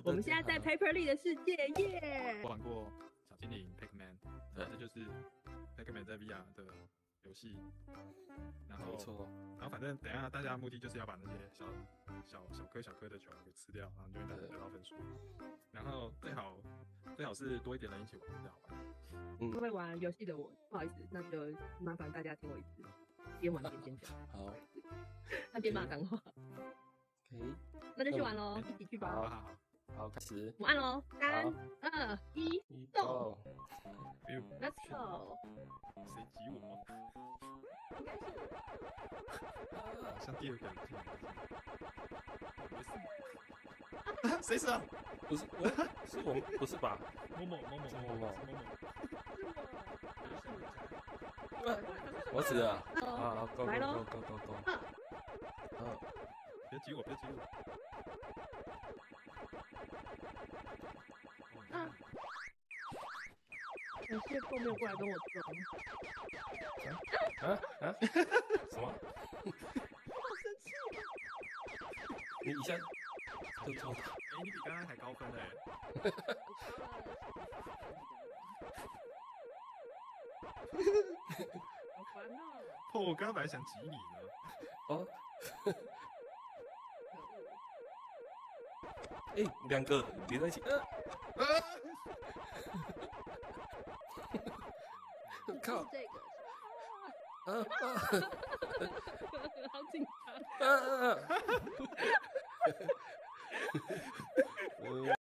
我们现在在 Paperly 的世界耶！ 我玩过小精灵 Pac-Man， 这就是 Pac-Man 在 VR 的游戏。然后， 没错。 然后反正等一下大家的目的就是要把那些小颗的球给吃掉，然后你就会得到分数。然后最好是多一点人一起玩比较好玩。 不会玩游戏的我，不好意思，那就麻烦大家听我一次，边玩边尖叫。 好， 那边骂脏话。 可以， 那就去玩喽，一起去吧。 好，开始。 我按喽，3、2、1，动 ！Let's go！ 谁挤我？ 应该是好像第二个人进来。谁死了？ 不是我，是我们，不是吧？ 某某。 我死了。啊，Go！ 别挤我！ 感谢后面过来跟我撞。 什么？ 我好生气！ 你一下就中了。 你比刚刚还高分嘞！ 好烦哦！ 我刚刚本来想挤你呢。 哦。两个连在一起。靠！ 这个。好紧张。